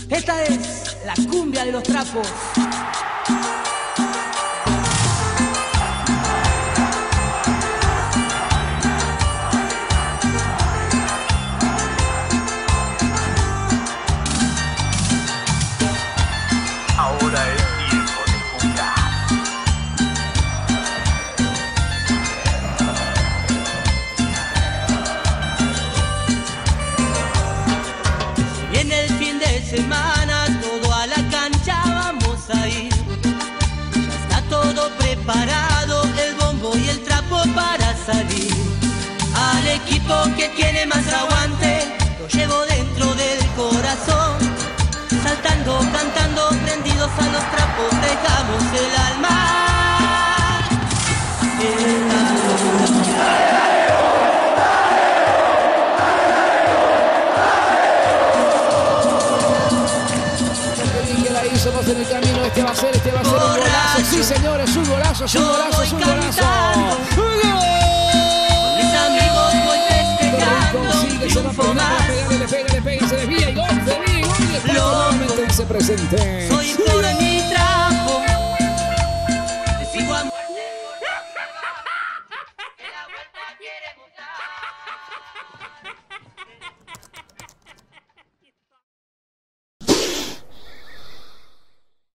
Esta es la cumbia de los trapos. Ahora es tiempo de jugar. En el fin de semana todo a la cancha vamos a ir. Ya está todo preparado, el bombo y el trapo para salir. Al equipo que tiene más aguante lo llevo dentro del corazón. Saltando, cantando, prendidos a los trapos, dejamos el alma. Somos en el camino, este va a ser un golazo. Sí, señores, un golazo, un golazo, un golazo. Con mis amigos voy festejando. Se va por nada, le pega, se desvía y gol de mí. Nuevamente dice presente. Soy por mí.